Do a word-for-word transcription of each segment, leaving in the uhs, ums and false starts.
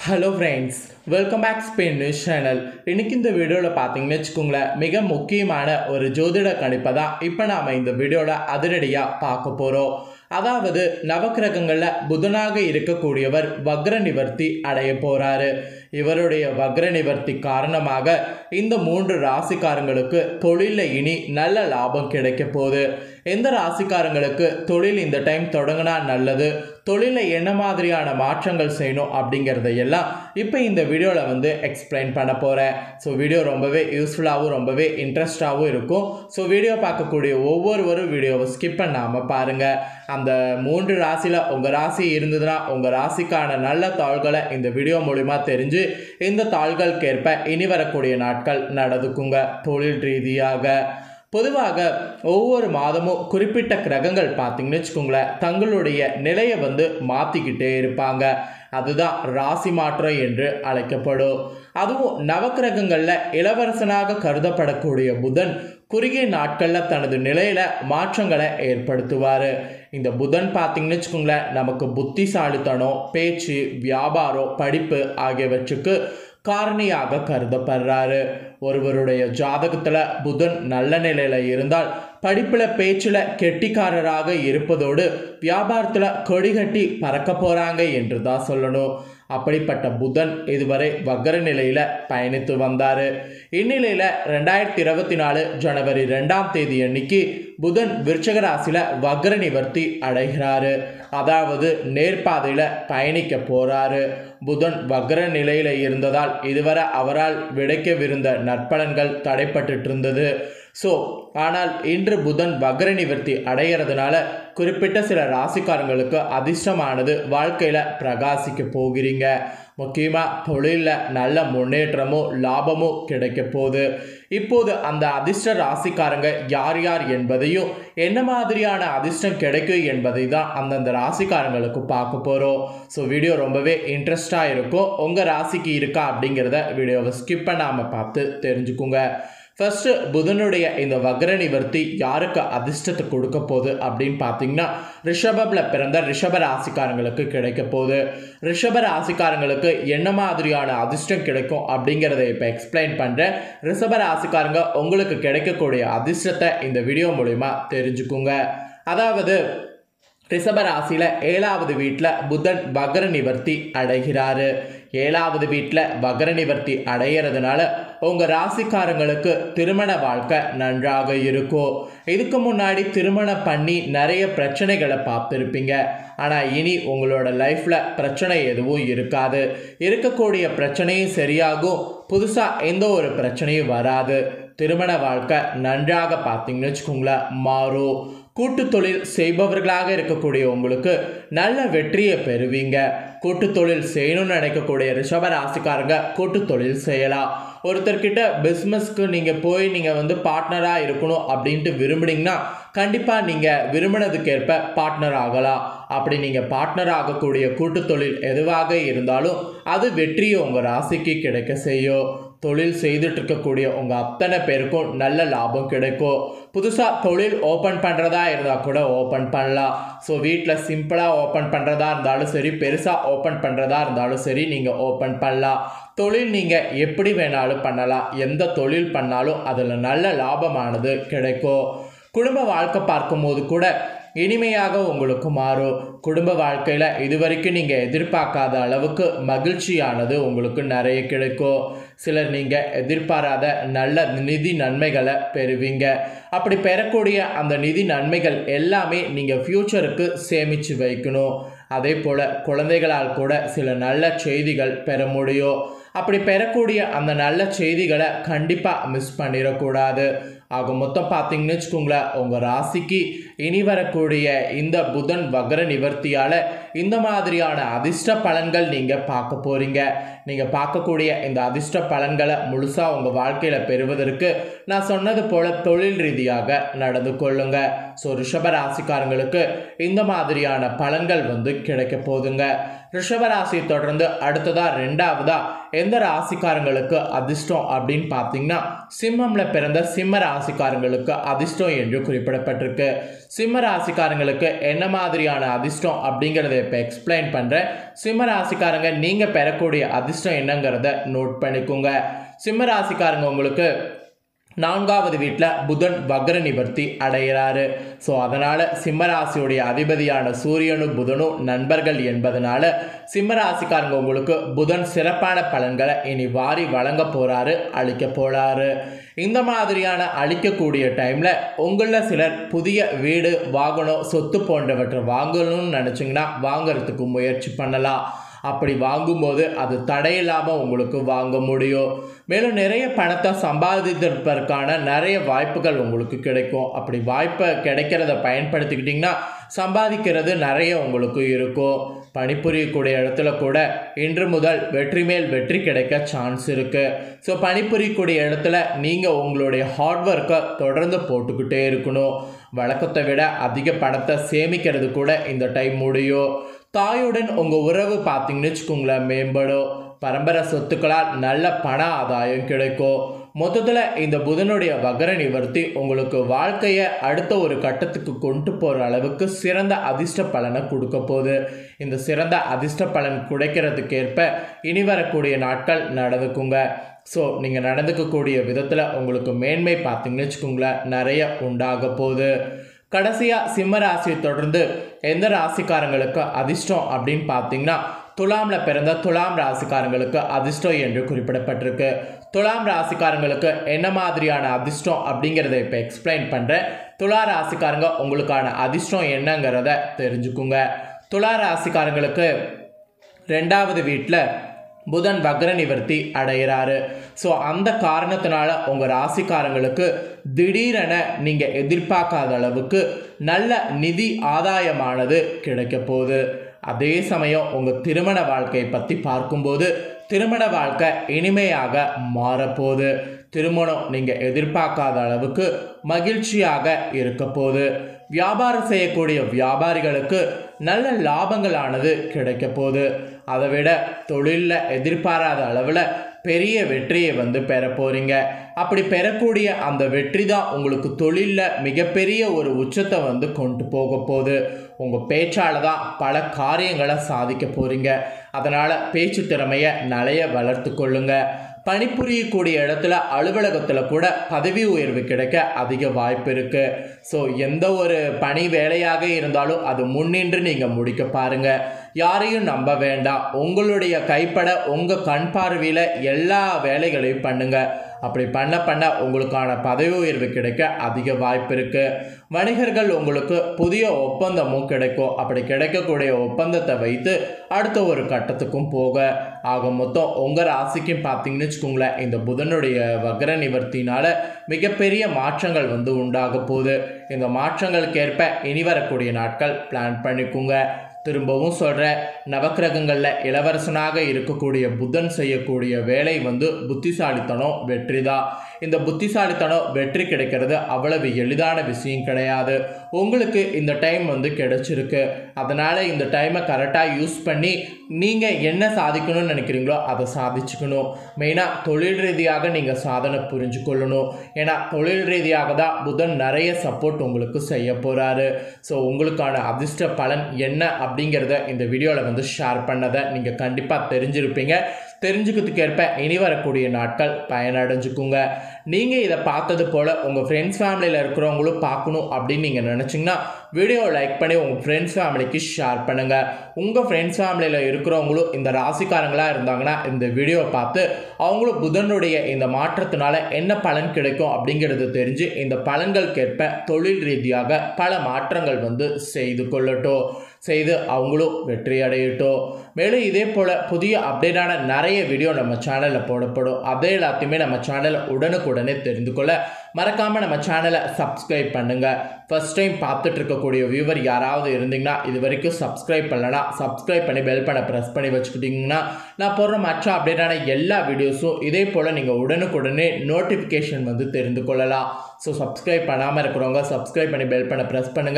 Hello friends, welcome back Spain news channel. இன்றைக்கி இந்த வீடியோவில் பார்த்தீங்கன்னு வச்சுக்கோங்களேன், மிக முக்கியமான ஒரு ஜோதிட கணிப்பை தான் இப்போ நாம் இந்த வீடியோவில் அதிரடியாக பார்க்க போகிறோம். அதாவது நவக்கிரகங்களில் புதனாக இருக்கக்கூடியவர் வக்ர நிவர்த்தி அடைய போகிறாரு. இவருடைய வக்ர நிவர்த்தி காரணமாக இந்த மூன்று ராசிக்காரங்களுக்கு தொழிலில் இனி நல்ல லாபம் கிடைக்க போகுது. எந்த ராசிக்காரங்களுக்கு தொழில் இந்த டைம் தொடங்கினா நல்லது, தொழிலில் என்ன மாதிரியான மாற்றங்கள் செய்யணும் அப்படிங்கிறதையெல்லாம் இப்போ இந்த வீடியோவில் வந்து எக்ஸ்பிளைன் பண்ண போகிறேன். ஸோ வீடியோ ரொம்பவே யூஸ்ஃபுல்லாகவும் ரொம்பவே இன்ட்ரெஸ்டாகவும் இருக்கும். ஸோ வீடியோ பார்க்கக்கூடிய ஒவ்வொருவரும் வீடியோவை ஸ்கிப் பண்ணாமல் பாருங்கள். அந்த மூன்று ராசியில் உங்கள் ராசி இருந்ததுன்னா உங்கள் ராசிக்கான நல்ல தாள்களை இந்த வீடியோ மூலிமா தெரிஞ்சு இந்த தாள்களுக்கேற்ப இனி வரக்கூடிய நாட்கள் நடந்துக்குங்க. தொழில் ரீதியாக பொதுவாக ஒவ்வொரு மாதமும் குறிப்பிட்ட கிரகங்கள் பார்த்தீங்கன்னு வச்சுக்கோங்களேன், தங்களுடைய நிலையை வந்து மாற்றிக்கிட்டே இருப்பாங்க. அதுதான் ராசி மாற்றம் என்று அழைக்கப்படும். அதுவும் நவக்கிரகங்களில் இளவரசனாக கருதப்படக்கூடிய புதன் குறுகிய நாட்களில் தனது நிலையில் மாற்றங்களை ஏற்படுத்துவார். இந்த புதன் பார்த்தீங்கன்னு வச்சுக்கோங்களேன், நமக்கு புத்திசாலித்தனம், பேச்சு, வியாபாரம், படிப்பு ஆகியவற்றுக்கு காரணியாக கருதப்படுறாரு. ஒருவருடைய ஜாதகத்தில் புதன் நல்ல நிலையில் இருந்தால் படிப்பில் பேச்சில் கெட்டிக்காரராக இருப்பதோடு வியாபாரத்தில் கொடிகட்டி பறக்க போகிறாங்க என்று தான் சொல்லணும். அப்படிப்பட்ட புதன் இதுவரை வக்ர நிலையில் பயணித்து வந்தார். இந்நிலையில் ரெண்டாயிரத்தி இருபத்தி நாலு ஜனவரி ரெண்டாம் தேதி அன்னைக்கு புதன் விருச்சிக ராசியில் வக்ர நிவர்த்தி அடைகிறாரு. அதாவது நேர்பாதையில் பயணிக்க போகிறாரு. புதன் வக்ர நிலையில் இருந்ததால் இதுவரை அவரால் விடைக்கவிருந்த நற்பலன்கள் தடைப்பட்டு இருந்தது. ஸோ ஆனால் இன்று புதன் வக்ர நிவர்த்தி அடைகிறதுனால குறிப்பிட்ட சில ராசிக்காரங்களுக்கு அதிர்ஷ்டமானது வாழ்க்கையில் பிரகாசிக்க போகிறீங்க. முக்கியமாக தொழிலில் நல்ல முன்னேற்றமும் லாபமும் கிடைக்க போகுது. இப்போது அந்த அதிர்ஷ்ட ராசிக்காரங்க யார் யார் என்பதையும் என்ன மாதிரியான அதிர்ஷ்டம் கிடைக்கும் என்பதை தான் அந்தந்த ராசிக்காரங்களுக்கு பார்க்க போகிறோம். ஸோ வீடியோ ரொம்பவே இன்ட்ரெஸ்டாக இருக்கும். உங்கள் ராசிக்கு இருக்கா அப்படிங்கிறத வீடியோவை ஸ்கிப் பண்ணாமல் பார்த்து தெரிஞ்சுக்குங்க. ஃபர்ஸ்ட்டு புதனுடைய இந்த வக்ர நிவர்த்தி யாருக்கு அதிர்ஷ்டத்தை கொடுக்க போகுது அப்படின்னு பார்த்தீங்கன்னா, ரிஷபத்தில் பிறந்த ரிஷப ராசிக்காரங்களுக்கு கிடைக்க போகுது. ரிஷப ராசிக்காரங்களுக்கு என்ன மாதிரியான அதிர்ஷ்டம் கிடைக்கும் அப்படிங்கிறத இப்போ எக்ஸ்பிளைன் பண்ணுறேன். ரிஷப ராசிக்காரங்க உங்களுக்கு கிடைக்கக்கூடிய அதிர்ஷ்டத்தை இந்த வீடியோ மூலிமா தெரிஞ்சுக்குங்க. அதாவது ரிஷப ராசியில் ஏழாவது வீட்டில் புதன் வக்ர நிவர்த்தி அடைகிறாரு. ஏழாவது வீட்டில் வக்ர நிவர்த்தி அடைகிறதுனால உங்கள் ராசிக்காரங்களுக்கு திருமண வாழ்க்கை நன்றாக இருக்கும். இதுக்கு முன்னாடி திருமணம் பண்ணி நிறைய பிரச்சனைகளை பார்த்துருப்பீங்க. ஆனால் இனி உங்களோட லைஃப்பில் பிரச்சனை எதுவும் இருக்காது. இருக்கக்கூடிய பிரச்சனையும் சரியாகும். புதுசாக எந்த ஒரு பிரச்சனையும் வராது. திருமண வாழ்க்கை நன்றாக பார்த்தீங்கன்னு வச்சுக்கோங்களேன் மாறும். கூட்டு தொழில் செய்பவர்களாக இருக்கக்கூடிய உங்களுக்கு நல்ல வெற்றியை பெறுவீங்க. கூட்டு தொழில் செய்யணும்னு நினைக்கக்கூடிய ரிஷப ராசிக்காரங்க கூட்டு தொழில் செய்யலாம். ஒருத்தர்கிட்ட பிஸ்னஸ்க்கு நீங்கள் போய் நீங்கள் வந்து பார்ட்னராக இருக்கணும் அப்படின்ட்டு விரும்புனீங்கன்னா கண்டிப்பாக நீங்கள் விரும்பினதுக்கேற்ப பார்ட்னர் ஆகலாம். அப்படி நீங்கள் பார்ட்னர் ஆகக்கூடிய கூட்டு தொழில் எதுவாக இருந்தாலும் அது வெற்றியை உங்கள் ராசிக்கு கிடைக்க செய்யும். தொழில் செய்துட்டு இருக்கக்கூடிய உங்கள் அத்தனை பேருக்கும் நல்ல லாபம் கிடைக்கும். புதுசாக தொழில் ஓப்பன் பண்ணுறதா இருந்தால் கூட ஓப்பன் பண்ணலாம். ஸோ வீட்டில் சிம்பிளாக ஓப்பன் பண்ணுறதா இருந்தாலும் சரி, பெருசாக ஓப்பன் பண்ணுறதா இருந்தாலும் சரி, நீங்கள் ஓப்பன் பண்ணலாம். தொழில் நீங்கள் எப்படி வேணாலும் பண்ணலாம். எந்த தொழில் பண்ணாலும் அதில் நல்ல லாபமானது கிடைக்கும். குடும்ப வாழ்க்கை பார்க்கும்போது கூட இனிமையாக உங்களுக்கு மாறும். குடும்ப வாழ்க்கையில் இதுவரைக்கும் நீங்கள் எதிர்பார்க்காத அளவுக்கு மகிழ்ச்சியானது உங்களுக்கு நிறைய கிடைக்கும். சிலர் நீங்கள் எதிர்பாராத நல்ல நிதி நன்மைகளை பெறுவீங்க. அப்படி பெறக்கூடிய அந்த நிதி நன்மைகள் எல்லாமே நீங்கள் ஃப்யூச்சருக்கு சேமித்து வைக்கணும். அதே போல் குழந்தைகளால் கூட சில நல்ல செய்திகள் பெற முடியும். அப்படி பெறக்கூடிய அந்த நல்ல செய்திகளை கண்டிப்பாக மிஸ் பண்ணிடக்கூடாது. ஆக மொத்தம் பார்த்தீங்கன்னு வச்சுக்கோங்களேன், உங்கள் ராசிக்கு இனி வரக்கூடிய இந்த புதன் வக்ர நிவர்த்தியால் இந்த மாதிரியான அதிர்ஷ்ட பலன்கள் நீங்கள் பார்க்க போகிறீங்க. நீங்கள் பார்க்கக்கூடிய இந்த அதிர்ஷ்ட பலன்களை முழுசாக உங்கள் வாழ்க்கையில் பெறுவதற்கு நான் சொன்னது போல் தொழில் ரீதியாக நடந்து கொள்ளுங்க. ஸோ ரிஷப ராசிக்காரங்களுக்கு இந்த மாதிரியான பலன்கள் வந்து கிடைக்க போதுங்க. ரிஷப ராசியை தொடர்ந்து அடுத்ததாக ரெண்டாவதாக எந்த ராசிக்காரங்களுக்கு அதிர்ஷ்டம் அப்படின்னு பார்த்தீங்கன்னா, சிம்மம்ல பிறந்த சிம்ம ராசி ராசிக்காரங்களுக்கு அதிர்ஷ்டம் என்று குறிப்பிடப்பட்டிருக்கு. சிம்ம ராசிக்காரங்களுக்கு என்ன மாதிரியான அதிர்ஷ்டம் அப்படிங்கிறத இப்போ எக்ஸ்பிளைன் பண்ணுறேன். சிம்ம ராசிக்காரங்க நீங்கள் பெறக்கூடிய அதிர்ஷ்டம் என்னங்கிறத நோட் பண்ணிக்கோங்க. சிம்ம ராசிக்காரங்க உங்களுக்கு நான்காவது வீட்டில் புதன் வக்ர நிவர்த்தி அடைகிறாரு. ஸோ அதனால் சிம்மராசியுடைய அதிபதியான சூரியனும் புதனும் நண்பர்கள் என்பதனால சிம்மராசிக்காரங்க உங்களுக்கு புதன் சிறப்பான பலன்களை இனி வாரி வழங்க போகிறாரு, அளிக்க போகிறாரு. இந்த மாதிரியான அளிக்கக்கூடிய டைமில் உங்களில் சிலர் புதிய வீடு, வாகனம், சொத்து போன்றவற்றை வாங்கணும்னு நினச்சிங்கன்னா வாங்கிறதுக்கு முயற்சி பண்ணலாம். அப்படி வாங்கும்போது அது தடையில்லாமல் உங்களுக்கு வாங்க முடியும். மேலும் நிறைய பணத்தை சம்பாதிப்பதற்கான நிறைய வாய்ப்புகள் உங்களுக்கு கிடைக்கும். அப்படி வாய்ப்பை கிடைக்கிறத பயன்படுத்திக்கிட்டிங்கன்னா சம்பாதிக்கிறது நிறைய உங்களுக்கு இருக்கும். பணிபுரியக்கூடிய இடத்துல கூட இன்று முதல் வெற்றி மேல் வெற்றி கிடைக்க சான்ஸ் இருக்குது. ஸோ பணிபுரியக்கூடிய இடத்துல நீங்கள் உங்களுடைய ஹார்ட் ஒர்க்கை தொடர்ந்து போட்டுக்கிட்டே இருக்கணும். வழக்கத்தை விட அதிக பணத்தை சேமிக்கிறது கூட இந்த டைம் முடியும். தாயுடன் உங்கள் உறவு பார்த்தீங்கன்னு வச்சுக்கோங்களேன் மேம்படும். பரம்பரை சொத்துக்களால் நல்ல பண ஆதாயம் கிடைக்கும். மொத்தத்தில் இந்த புதனுடைய வக்ர நிவர்த்தி உங்களுக்கு வாழ்க்கையை அடுத்த ஒரு கட்டத்துக்கு கொண்டு போகிற அளவுக்கு சிறந்த அதிர்ஷ்ட பலனை கொடுக்க போகுது. இந்த சிறந்த அதிர்ஷ்ட பலன் கிடைக்கிறதுக்கேற்ப இனி வரக்கூடிய நாட்கள் நடந்துக்குங்க. ஸோ நீங்கள் நடந்துக்கக்கூடிய விதத்தில் உங்களுக்கு மேன்மை பார்த்தீங்கன்னு வச்சுக்கோங்களேன் நிறைய உண்டாக போகுது. கடைசியாக சிம்ம ராசியை தொடர்ந்து எந்த ராசிக்காரங்களுக்கு அதிர்ஷ்டம் அப்படின்னு பார்த்தீங்கன்னா துலாமில் பிறந்த துலாம் ராசிக்காரங்களுக்கு அதிர்ஷ்டம் என்று குறிப்பிடப்பட்டிருக்கு. துலாம் ராசிக்காரங்களுக்கு என்ன மாதிரியான அதிர்ஷ்டம் அப்படிங்கிறத இப்போ எக்ஸ்பிளைன் பண்ணுறேன். துலா ராசிக்காரங்க உங்களுக்கான அதிர்ஷ்டம் என்னங்கிறத தெரிஞ்சுக்குங்க. துலா ராசிக்காரங்களுக்கு ரெண்டாவது வீட்டில் புதன் வக்ர நிவர்த்தி அடைகிறாரு. ஸோ அந்த காரணத்தினால உங்கள் ராசிக்காரங்களுக்கு திடீரென நீங்கள் எதிர்பார்க்காத அளவுக்கு நல்ல நிதி ஆதாயமானது கிடைக்க போகுது. அதே சமயம் உங்கள் திருமண வாழ்க்கையை பற்றி பார்க்கும்போது திருமண வாழ்க்கை இனிமையாக மாறப்போகுது. திருமணம் நீங்கள் எதிர்பார்க்காத அளவுக்கு மகிழ்ச்சியாக இருக்க போகுது. வியாபாரம் செய்யக்கூடிய வியாபாரிகளுக்கு நல்ல லாபங்களானது கிடைக்க போகுது. அதை விட தொழிலில் எதிர்பாராத அளவில் பெரிய வெற்றியை வந்து பெற போகிறீங்க. அப்படி பெறக்கூடிய அந்த வெற்றி தான் உங்களுக்கு தொழிலில் மிகப்பெரிய ஒரு உச்சத்தை வந்து கொண்டு போக போகுது. உங்கள் பேச்சால் தான் பல காரியங்களை சாதிக்க போகிறீங்க. அதனால் பேச்சு திறமையை நிறைய வளர்த்து கொள்ளுங்க. பணிபுரியக்கூடிய இடத்துல அலுவலகத்தில் கூட பதவி உயர்வு கிடைக்க அதிக வாய்ப்பு இருக்குது. ஸோ எந்த ஒரு பணி வேலையாக இருந்தாலும் அது முன்னின்று நீங்கள் முடிக்க பாருங்கள். யாரையும் நம்ப வேண்டாம். உங்களுடைய கைப்பட உங்கள் கண் பார்வையில் எல்லா வேலைகளையும் பண்ணுங்கள். அப்படி பண்ண பண்ண உங்களுக்கான பதவி உயர்வு கிடைக்க அதிக வாய்ப்பு இருக்குது. வணிகர்கள் உங்களுக்கு புதிய ஒப்பந்தமும் கிடைக்கும். அப்படி கிடைக்கக்கூடிய ஒப்பந்தத்தை வைத்து அடுத்த ஒரு கட்டத்துக்கும் போக ஆக மொத்தம் உங்கள் ராசிக்கும் பார்த்தீங்கன்னு வச்சுக்கோங்களேன் இந்த புதனுடைய வக்ர நிவர்த்தினால மிகப்பெரிய மாற்றங்கள் வந்து உண்டாக போகுது. இந்த மாற்றங்களுக்கேற்ப இனி வரக்கூடிய நாட்கள் பிளான் பண்ணிக்கோங்க. திரும்பவும் சொல்கிறேன், நவக்கிரகங்களில் இளவரசனாக இருக்கக்கூடிய புதன் செய்யக்கூடிய வேலை வந்து புத்திசாலித்தனம் வெற்றி தான். இந்த புத்திசாலித்தனம் வெற்றி கிடைக்கிறது அவ்வளவு எளிதான விஷயம் கிடையாது. உங்களுக்கு இந்த டைம் வந்து கிடைச்சிருக்கு. அதனால் இந்த டைமை கரெக்டாக யூஸ் பண்ணி நீங்கள் என்ன சாதிக்கணும்னு நினைக்கிறீங்களோ அதை சாதிச்சுக்கணும். மெயினாக தொழில் ரீதியாக நீங்கள் சாதனை புரிஞ்சு கொள்ளணும். ஏன்னா தொழில் ரீதியாக தான் புதன் நிறைய சப்போர்ட் உங்களுக்கு செய்ய போகிறாரு. ஸோ உங்களுக்கான அதிர்ஷ்ட பலன் என்ன அப்படிங்கிறத இந்த வீடியோவில் வந்து ஷேர் பண்ணதை நீங்கள் கண்டிப்பாக தெரிஞ்சிருப்பீங்க. தெரிஞ்சுக்கிறதுக்கு ஏற்ப இனி வரக்கூடிய நாட்கள் பயனடைஞ்சுக்குங்க. நீங்கள் இதை பார்த்தது போல் உங்கள் ஃப்ரெண்ட்ஸ் ஃபேமிலியில் இருக்கிறவங்களும் பார்க்கணும் அப்படின்னு நீங்கள் நினச்சிங்கன்னா வீடியோவை லைக் பண்ணி உங்கள் ஃப்ரெண்ட்ஸ் ஃபேமிலிக்கு ஷேர் பண்ணுங்கள். உங்கள் ஃப்ரெண்ட்ஸ் ஃபேமிலியில் இருக்கிறவங்களும் இந்த ராசிக்காரங்களாக இருந்தாங்கன்னா இந்த வீடியோவை பார்த்து அவங்களும் புதனுடைய இந்த மாற்றத்தினால என்ன பலன் கிடைக்கும் அப்படிங்கிறது தெரிஞ்சு இந்த பலன்களுக்கேற்ப தொழில் ரீதியாக பல மாற்றங்கள் வந்து செய்து கொள்ளட்டும், செய்து அவங்களும் வெற்றி அடையட்டும். மேலும் இதே போல் புதிய அப்டேட்டான நிறைய வீடியோ நம்ம சேனலில் போடப்படும். அதே எல்லாத்தையுமே நம்ம சேனலில் உடனுக்குடனே தெரிந்து கொள்ள மறக்காமல் நம்ம சேனலை சப்ஸ்கிரைப் பண்ணுங்கள். ஃபர்ஸ்ட் டைம் பார்த்துட்டு இருக்கக்கூடிய வியூவர் யாராவது இருந்தீங்கன்னா இது வரைக்கும் சப்ஸ்கிரைப் பண்ணலன்னா சப்ஸ்கிரைப் பண்ணி பெல் பண்ண ப்ரெஸ் பண்ணி வச்சுக்கிட்டிங்கன்னா நான் போடுற மற்ற அப்டேட்டான எல்லா வீடியோஸும் இதே போல் நீங்கள் உடனுக்குடனே நோட்டிஃபிகேஷன் வந்து தெரிந்து கொள்ளலாம். ஸோ சப்ஸ்கிரைப் பண்ணாமல் இருக்கிறவங்க சப்ஸ்கிரைப் பண்ணி பெல் பண்ண ப்ரெஸ் பண்ணுங்கள்.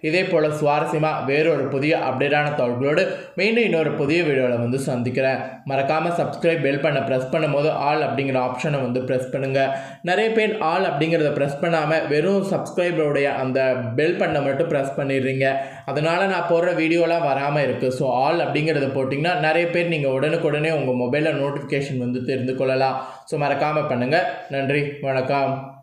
இதே போல் சுவாரஸ்யமாக வேறொரு புதிய அப்டேட்டான தகவல்களோடு மீண்டும் இன்னொரு புதிய வீடியோவில் வந்து சந்திக்கிறேன். மறக்காமல் சப்ஸ்கிரைப் பெல் பண்ண ப்ரெஸ் பண்ணும்போது ஆல் அப்படிங்கிற ஆப்ஷனை வந்து ப்ரெஸ் பண்ணுங்கள். நிறைய பேர் ஆல் அப்படிங்கிறத ப்ரெஸ் பண்ணாமல் வெறும் சப்ஸ்கிரைபருடைய அந்த பெல் பண்ணை மட்டும் ப்ரெஸ் பண்ணிடுறீங்க. அதனால் நான் போடுற வீடியோலாம் வராமல் இருக்குது. ஸோ ஆல் அப்படிங்கிறத போட்டிங்கன்னா நிறைய பேர் நீங்கள் உடனுக்குடனே உங்கள் மொபைலில் நோட்டிஃபிகேஷன் வந்து தெரிந்து கொள்ளலாம். ஸோ மறக்காமல் பண்ணுங்கள். நன்றி, வணக்கம்.